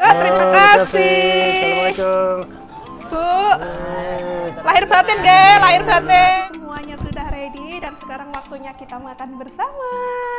Kak, terima kasih. Assalamualaikum. Bu, lahir batin, ge, lahir batin. Semuanya sudah ready dan sekarang waktunya kita makan bersama.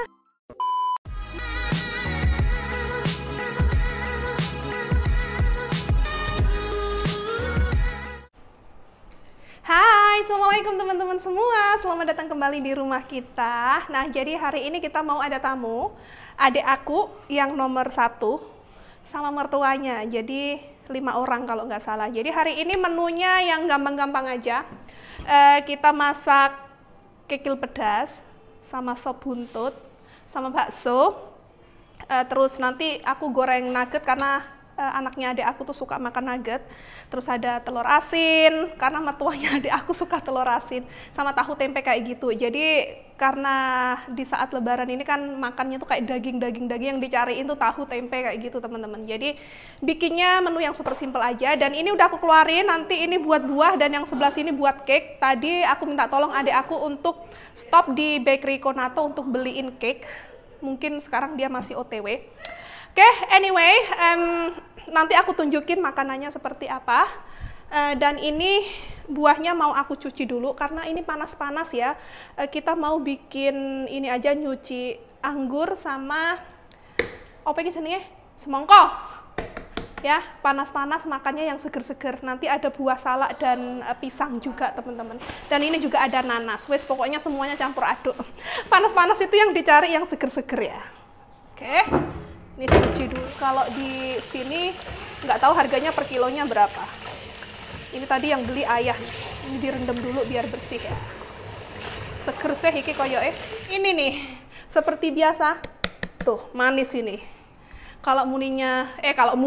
Hai, assalamualaikum teman-teman semua. Selamat datang kembali di rumah kita. Nah, jadi hari ini kita mau ada tamu, adik aku yang nomor 1 sama mertuanya. Jadi 5 orang kalau nggak salah. Jadi hari ini menunya yang gampang-gampang aja. Kita masak kikil pedas sama sop buntut sama bakso. Terus nanti aku goreng nugget karena anaknya adik aku tuh suka makan nugget. Terus ada telur asin karena mertuanya adik aku suka telur asin sama tahu tempe kayak gitu. Jadi karena di saat lebaran ini kan makannya tuh kayak daging yang dicariin tuh tahu tempe kayak gitu teman-teman. Jadi bikinnya menu yang super simple aja. Dan ini udah aku keluarin, nanti ini buat buah dan yang sebelah sini buat cake. Tadi aku minta tolong adik aku untuk stop di bakery Konato untuk beliin cake. Mungkin sekarang dia masih OTW. Oke, anyway, nanti aku tunjukin makanannya seperti apa. Dan ini buahnya mau aku cuci dulu karena ini panas-panas ya. Kita mau bikin ini aja, nyuci anggur sama apa ini sini ya? Semongko. Ya, panas-panas makannya yang seger-seger. Nanti ada buah salak dan pisang juga, teman-teman. Dan ini juga ada nanas. Wes pokoknya semuanya campur aduk. Panas-panas itu yang dicari yang seger-seger ya. Oke. Ini cuci dulu. Kalau di sini nggak tahu harganya per kilonya berapa. Ini tadi yang beli ayah. Ini direndam dulu biar bersih ya. Seger sih iki koyoke. Ini nih, seperti biasa. Tuh, manis ini. Kalau muninya, kalau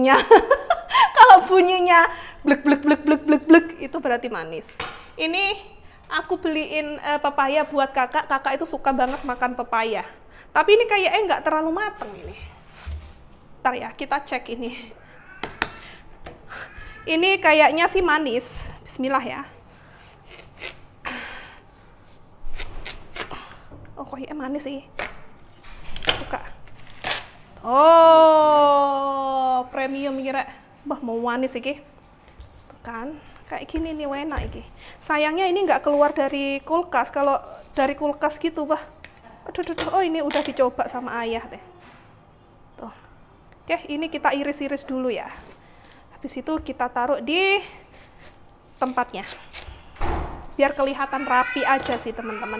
bunyinya blek blek blek blek blek blek itu berarti manis. Ini aku beliin pepaya buat kakak. Kakak itu suka banget makan pepaya. Tapi ini kayaknya nggak terlalu mateng ini. Bentar ya, kita cek ini. Ini kayaknya sih manis. Bismillah ya. Oh, kayaknya manis sih. Buka. Oh, premium kira. Bah, mau manis iki. Tuh kan, kayak gini nih enak iki. Sayangnya ini nggak keluar dari kulkas. Kalau dari kulkas gitu, bah. Aduh, oh ini udah dicoba sama ayah deh. Tuh. Oke, ini kita iris-iris dulu ya. Habis itu kita taruh di tempatnya. Biar kelihatan rapi aja sih, teman-teman.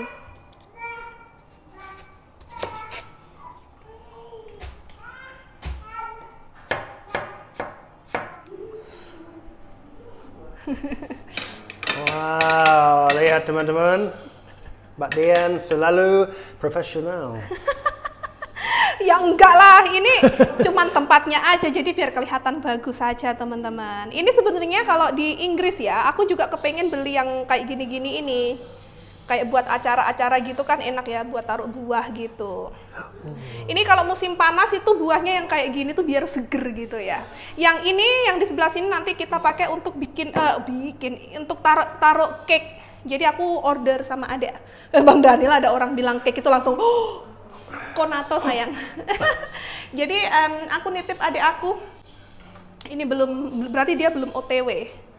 Wow, lihat teman-teman. Mbak Dian selalu profesional. Ya enggak lah, ini cuman tempatnya aja, jadi biar kelihatan bagus saja teman-teman. Ini sebenarnya kalau di Inggris ya, aku juga kepengen beli yang kayak gini-gini ini. Kayak buat acara-acara gitu kan enak ya, buat taruh buah gitu. Ini kalau musim panas itu buahnya yang kayak gini tuh biar seger gitu ya. Yang ini, yang di sebelah sini nanti kita pakai untuk bikin untuk taruh cake. Jadi aku order sama adek. Bang Daniel, ada orang bilang cake itu langsung Konato sayang. Jadi aku nitip adik aku. Ini belum, berarti dia belum OTW.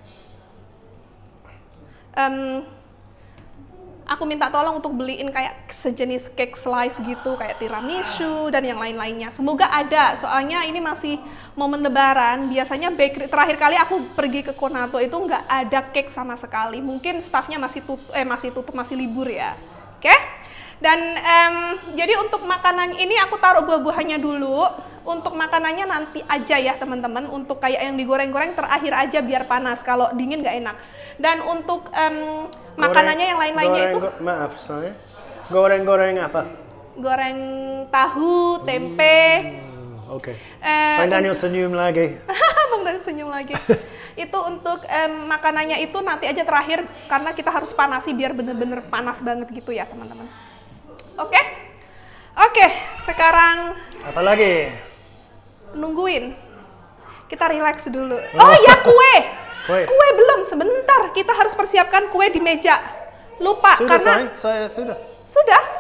Aku minta tolong untuk beliin kayak sejenis cake slice gitu, kayak tiramisu dan yang lain-lainnya. Semoga ada, soalnya ini masih momen lebaran. Biasanya bakery, terakhir kali aku pergi ke Konato itu nggak ada cake sama sekali. Mungkin staffnya masih tutup, masih libur ya. Oke? Dan jadi untuk makanan ini aku taruh buah-buahannya dulu. Untuk makanannya nanti aja ya teman-teman. Untuk kayak yang digoreng-goreng terakhir aja biar panas. Kalau dingin nggak enak. Dan untuk makanannya yang lain-lainnya itu maaf saya. Goreng-goreng apa? Goreng tahu, tempe. Oke. Bang Daniel senyum lagi. Bang Daniel senyum lagi. Itu untuk makanannya itu nanti aja terakhir karena kita harus panasi biar bener-bener panas banget gitu ya teman-teman. Oke? Oke, sekarang apa lagi? Nungguin. Kita relax dulu. Oh ya, kue. Kue belum, sebentar. Kita harus persiapkan kue di meja. Lupa sudah, karena saya sudah. Sudah?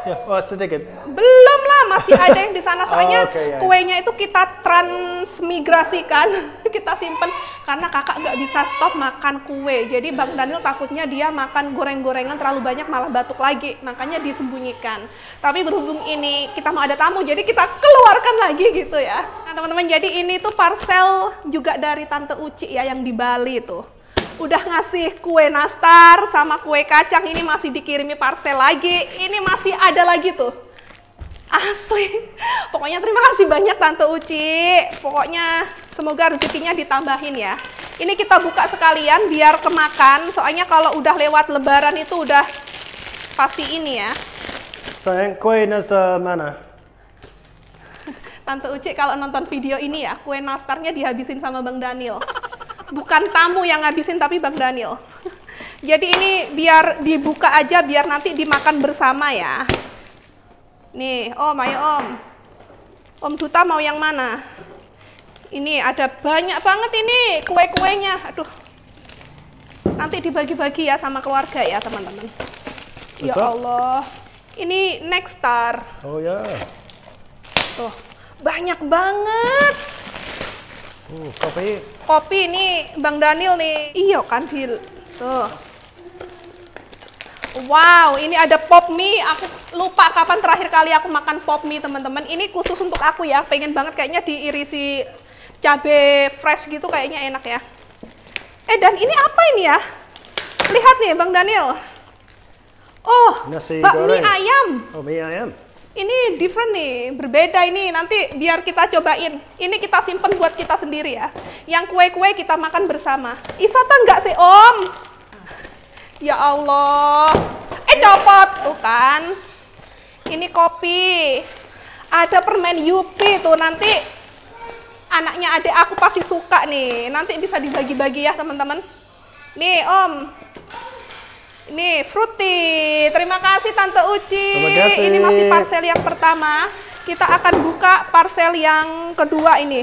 Ya, oh sedikit. Belum lah, masih ada yang di sana. Soalnya ya. kuenya itu kita transmigrasikan, kita simpen karena kakak nggak bisa stop makan kue. Jadi Bang Daniel takutnya dia makan goreng-gorengan terlalu banyak malah batuk lagi, makanya disembunyikan. Tapi berhubung ini kita mau ada tamu, jadi kita keluarkan lagi gitu ya. Nah teman-teman, jadi ini tuh parcel juga dari Tante Uci ya yang di Bali tuh. Udah ngasih kue nastar sama kue kacang, ini masih dikirimi parcel lagi, ini masih ada lagi tuh. Asli. Pokoknya terima kasih banyak Tante Uci. Pokoknya semoga rezekinya ditambahin ya. Ini kita buka sekalian biar kemakan, soalnya kalau udah lewat lebaran itu udah pasti ini ya. Sayang, kue nastar mana? Tante Uci kalau nonton video ini ya, kue nastarnya dihabisin sama Bang Daniel. Bukan tamu yang ngabisin, tapi Bang Daniel. Jadi ini biar dibuka aja, biar nanti dimakan bersama ya. Nih, Om, ayo Om. Om Duta mau yang mana? Ini ada banyak banget ini kue-kuenya. Aduh. Nanti dibagi-bagi ya sama keluarga ya teman-teman. Ya Allah. Ini Nextar. Oh ya. Tuh, banyak banget. Kopi. Kopi ini Bang Daniel nih. Iya kan, Dil. Tuh. Wow, ini ada pop mie. Aku lupa kapan terakhir kali aku makan pop mie, teman-teman. Ini khusus untuk aku ya. Pengen banget kayaknya diirisi cabai fresh gitu, kayaknya enak ya. Dan ini apa ini ya? Lihat nih, Bang Daniel. Oh, bakmi ayam. Oh, mie ayam. Ini different nih, berbeda ini. Nanti biar kita cobain. Ini kita simpen buat kita sendiri ya. Yang kue-kue kita makan bersama. Isotan nggak sih, Om? Ya Allah. Copot. Tuh kan. Ini kopi. Ada permen Yupi tuh. Nanti anaknya adik aku pasti suka nih. Nanti bisa dibagi-bagi ya, teman-teman. Nih, Om. Ini fruity. Terima kasih Tante Uci. Ini masih parcel yang pertama. Kita akan buka parcel yang kedua ini.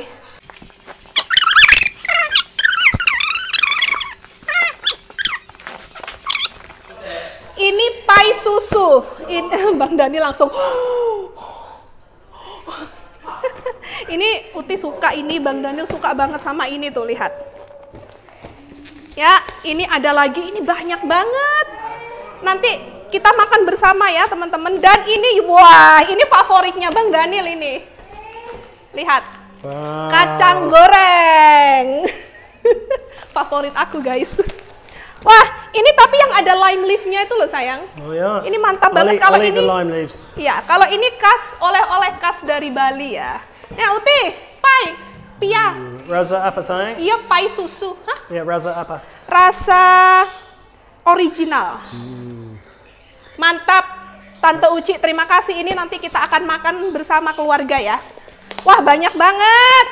Ini pai susu. Ini Bang Dani langsung. Ini Uti suka ini, Bang Daniel suka banget sama ini tuh, lihat. Ya, ini ada lagi, ini banyak banget. Nanti kita makan bersama ya teman-teman. Dan ini, wah, ini favoritnya Bang Daniel ini. Lihat, kacang goreng. Favorit aku guys. Wah, ini tapi yang ada lime leaf-nya itu loh sayang. Oh ya. Ini mantap banget kalau ini. Lime leaves. Iya, kalau ini khas, oleh-oleh khas dari Bali ya. Ya Uti, pai. Pia. Rasa apa sayang? Iya, pai susu. Hah? Ya, rasa apa? Rasa original. Mantap. Tante Uci, terima kasih. Ini nanti kita akan makan bersama keluarga ya. Wah, banyak banget.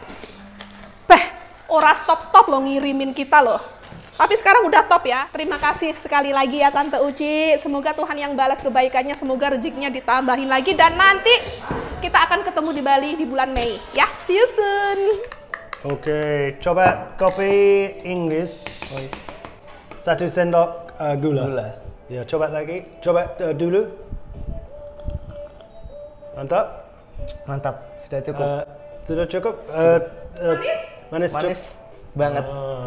Ora stop-stop loh ngirimin kita loh. Tapi sekarang udah top ya. Terima kasih sekali lagi ya Tante Uci. Semoga Tuhan yang balas kebaikannya, semoga rezekinya ditambahin lagi. Dan nanti kita akan ketemu di Bali di bulan Mei. Ya, see you soon. Oke, coba kopi Inggris. 1 sendok gula. Ya, coba lagi. Coba dulu. Mantap. Mantap, sudah cukup. Sudah cukup. Manis banget.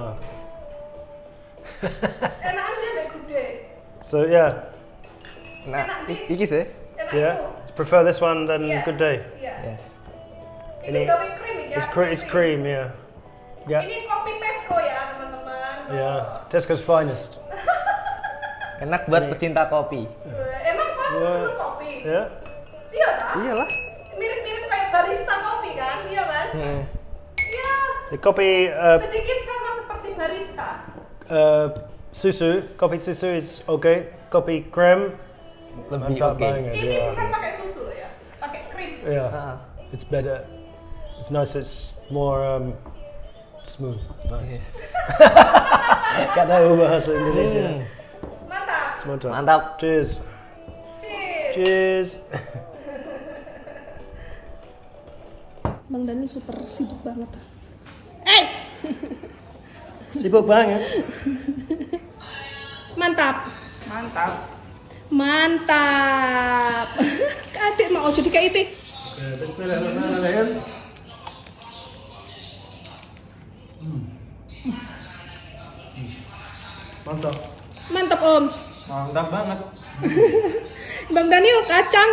Enaknya deh gede. So yeah. Nah, iki sih. Yeah. Prefer this one than Good Day. Yes. Ini kopi krim ya. It's cream, yeah. Yeah. Ini kopi Tesco ya teman-teman. Yeah. Tesco's finest. Enak buat pecinta kopi. Emang kok suka kopi? Yeah. Iya kan? Iyalah. Mirip-mirip kayak barista kopi kan? Iya kan? Iya. So kopi. Sedikit sama seperti barista. Susu, kopi susu is okay. Kopi krem Lebih oke. Ini bukan pakai susu loh ya, pakai krim. Yeah, it's better. It's nice. It's more smooth. Nice. Yes. Gak tahu bahasa Indonesia. Mantap. Mantap. Cheers. Cheers. Cheers. Bang Daniel super sibuk banget. Sibuk banget. Mantap. Mantap. Mantap. Oh, jadi kayak itu. Bismillahirrahmanirrahim. Mantap. Mantap Om. Mantap banget. Bang Daniel kacang.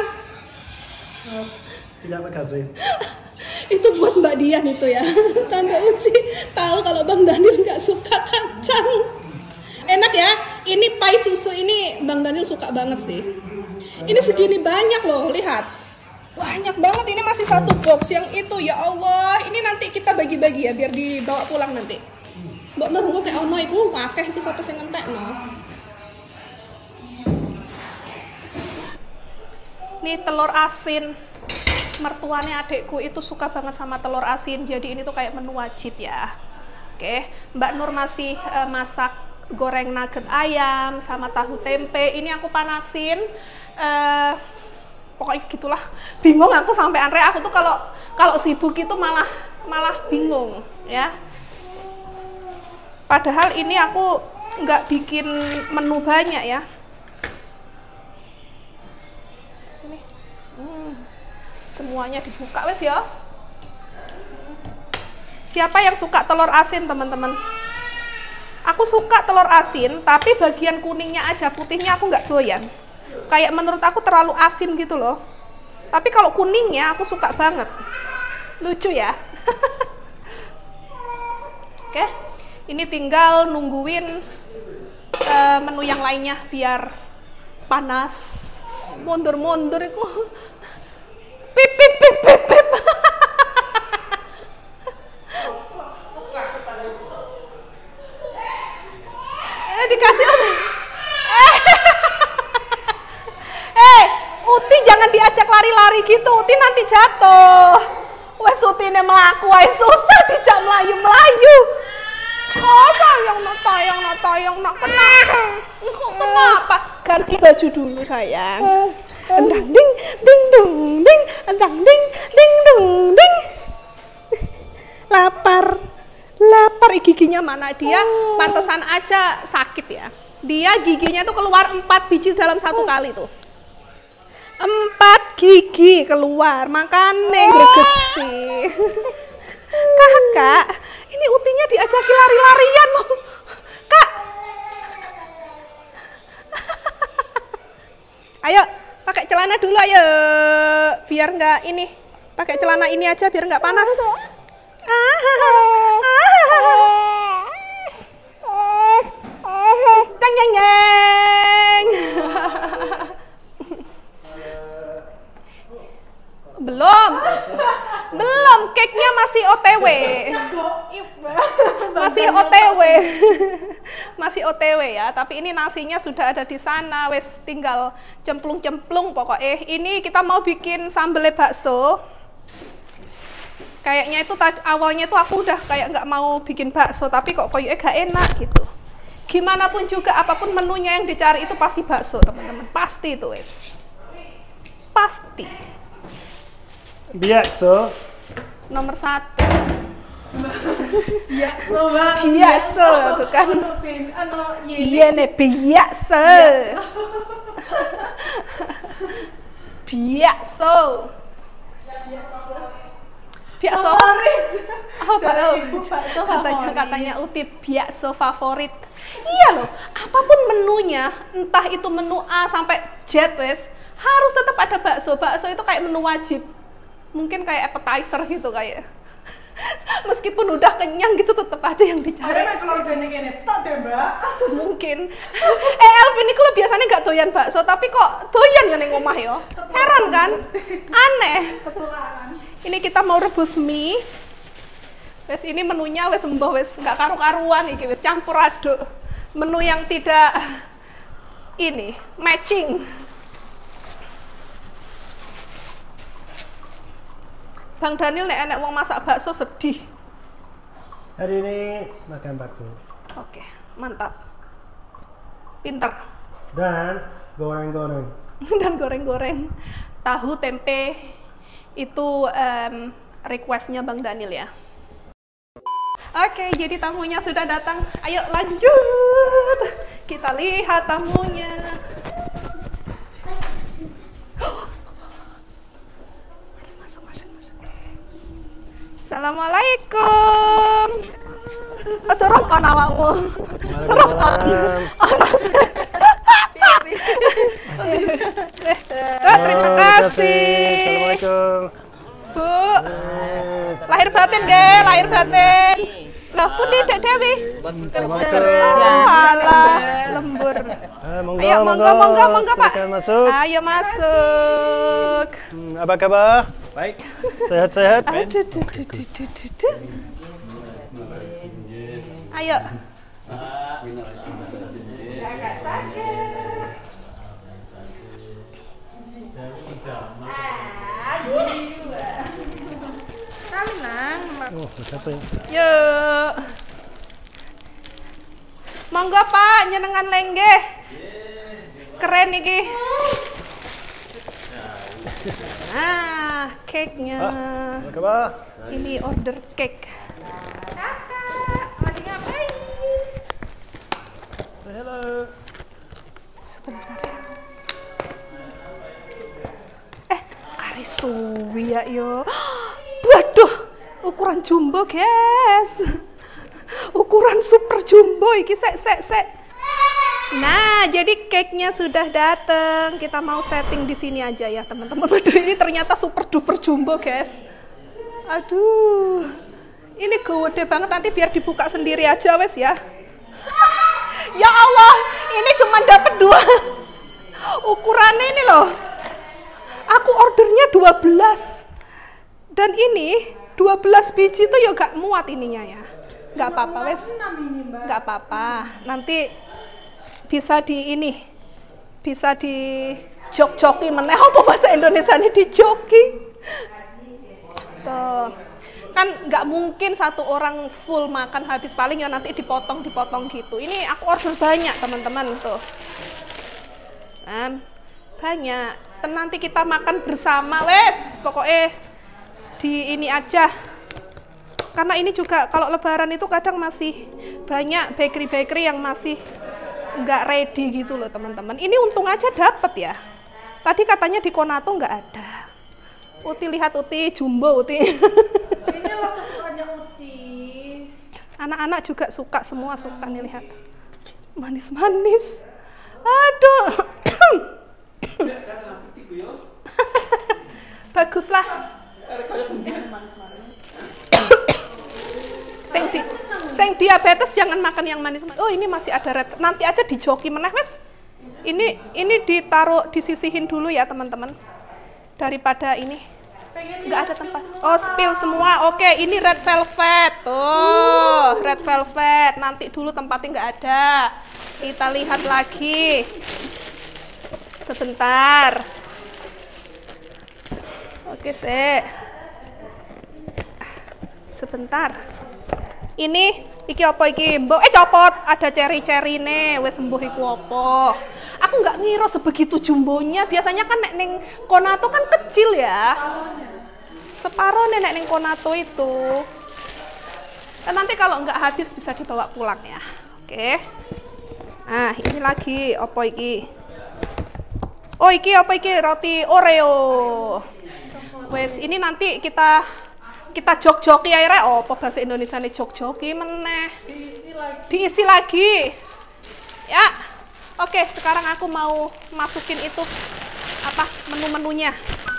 Tidak makasih. Itu buat Mbak Dian itu ya. Tante Uci tahu kalau Bang Daniel nggak suka kacang. Enak ya. Ini pai susu ini Bang Daniel suka banget sih. Ini segini banyak loh, lihat. Banyak banget, ini masih satu box yang itu, ya Allah. Ini nanti kita bagi-bagi ya, biar dibawa pulang nanti. Mbak Nur, gue kayak ono itu, wakeh itu sampai saya ngentek no. Nih telur asin. Mertuanya adekku itu suka banget sama telur asin, jadi ini tuh kayak menu wajib ya. Oke, Mbak Nur masih masak goreng nugget ayam sama tahu tempe. Ini aku panasin. Pokoknya gitulah, bingung aku sampai Andre. Aku tuh kalau sibuk itu malah bingung ya. Padahal ini aku nggak bikin menu banyak ya. Sini, semuanya dibuka wes ya. Siapa yang suka telur asin teman-teman? Aku suka telur asin, tapi bagian kuningnya aja, putihnya aku nggak doyan. Kayak menurut aku terlalu asin gitu loh. Tapi kalau kuningnya aku suka banget. Lucu ya. Oke, ini tinggal nungguin menu yang lainnya biar panas. Mundur-mundur itu. Pip pip pip pip pip. Dikasih Uti jangan diajak lari-lari gitu, Uti nanti jatuh. Wes Uti ini melaku, wes susah dijak melayu-melayu. Oh sayang nak kenapa? Ganti baju dulu sayang. Endang ding ding dung ding, endang ding ding dung ding. Lapar giginya mana dia? Pantesan aja sakit ya. Dia giginya tuh keluar 4 biji dalam satu kali tuh. 4 gigi keluar, makanya gregesi. Kakak, ini Utinya diajaki lari-larian loh. Kak. Ayo, pakai celana dulu ayo. Biar nggak ini. Pakai celana ini aja biar nggak panas. Ceng ceng ceng. Belum, cake-nya masih OTW. Masih OTW ya, tapi ini nasinya sudah ada di sana, wes tinggal cemplung-cemplung pokoknya. Ini kita mau bikin sambelnya bakso. Kayaknya itu awalnya tuh aku udah kayak nggak mau bikin bakso, tapi kok kayaknya gak enak gitu. Gimana pun juga, apapun menunya yang dicari itu pasti bakso teman-teman, pasti itu wes. Pasti. Biasa. Nomor 1. Biasa tuh kan. Iya nih biasa. Biasa. Katanya Uti biasa favorit. Iya loh, apapun menunya, entah itu menu A sampai Z wes, harus tetap ada bakso. Bakso itu kayak menu wajib. Mungkin kayak appetizer gitu kayak. Meskipun udah kenyang gitu tetap aja yang dicari. Ada keluarganya gini, tak deh mbak. Mungkin. Elvin ini kalau biasanya nggak doyan bakso, tapi kok doyan ya neng omah ya. Heran kan? Aneh. Ini kita mau rebus mie. Wes ini menunya wes mbah wes nggak karu-karuan iki wes campur aduk. Menu yang tidak ini matching. Bang Daniel nek enek wong masak bakso sedih. Hari ini makan bakso. Oke, mantap. Pinter. Dan goreng-goreng. Dan goreng-goreng. Tahu tempe itu requestnya Bang Daniel ya. Oke, jadi tamunya sudah datang. Ayo lanjut. Kita lihat tamunya. Assalamualaikum. Dorong on awakmu. Dorong on. Terima kasih. Assalamualaikum. Bu. Lahir batin nggih, lahir batin. Loh, pundi Dek Dewi? Oh, alah, lembur. Monggo, Ayo, monggo, Pak. Silakan masuk. Ayo masuk. Apa kabar? Baik. Sehat-sehat? Aduh. Ayo. Nang. Oh, terima kasih. Yuk. Monggo Pak, nyenengan lenggeh. Keren iki. Cake-nya. Apa kabar? Ini order cake. Kakak, lagi ngapain? Say hello. Sebentar ya. Kari suwi ya yo. Waduh, ukuran jumbo guys. Ukuran super jumbo iki sek. Nah, jadi cake-nya sudah datang. Kita mau setting di sini aja ya, teman-teman. Waduh, ini ternyata super duper jumbo, guys. Aduh. Ini gede banget, nanti biar dibuka sendiri aja wes ya. Ya Allah, ini cuma dapat 2. Ukurannya ini loh. Aku ordernya 12. Dan ini 12 biji tuh ya gak muat ininya ya. Gak apa-apa wes. Gak apa-apa. Nanti bisa di jok-joki meneh apa bahasa Indonesia ini dijoki. Tuh. Kan nggak mungkin satu orang full makan habis, paling ya nanti dipotong gitu. Ini aku order banyak teman-teman tuh. Kan banyak. Nanti kita makan bersama wes. Pokoknya di ini aja. Karena ini juga kalau lebaran itu kadang masih banyak bakery yang masih nggak ready gitu loh teman-teman. Ini untung aja dapet ya. Tadi katanya di Konato nggak ada. Uti lihat Uti, jumbo Uti. Ini loh kesukaannya Uti. Anak-anak juga suka, semua suka nih lihat. Manis-manis. Aduh. Baguslah. Seng diabetes jangan makan yang manis. Oh, ini masih ada red. Nanti aja dijoki meneh wes. Ini ditaruh, disisihin dulu ya teman-teman. Daripada ini nggak ada tempat. Oh, spill semua. Oke, ini red velvet. Tuh, red velvet. Nanti dulu tempatnya nggak ada. Kita lihat lagi. Sebentar. Oke, sebentar. Ini iki apa iki? Mbok copot, ada ceri-ceri nih, wes sembuh iku apa. Aku nggak ngira sebegitu jumbonya. Biasanya kan nek ning Konato kan kecil ya. Separuh nek ning Konato itu. Dan nanti kalau nggak habis bisa dibawa pulang ya. Oke. Nah, ini lagi apa iki? Oh, iki apa iki? Roti Oreo. Wes, ini nanti kita jok-joki akhirnya. Oh, apa bahasa Indonesia nih jok-joki meneh. Diisi lagi. Ya. Oke, sekarang aku mau masukin itu apa menu-menunya.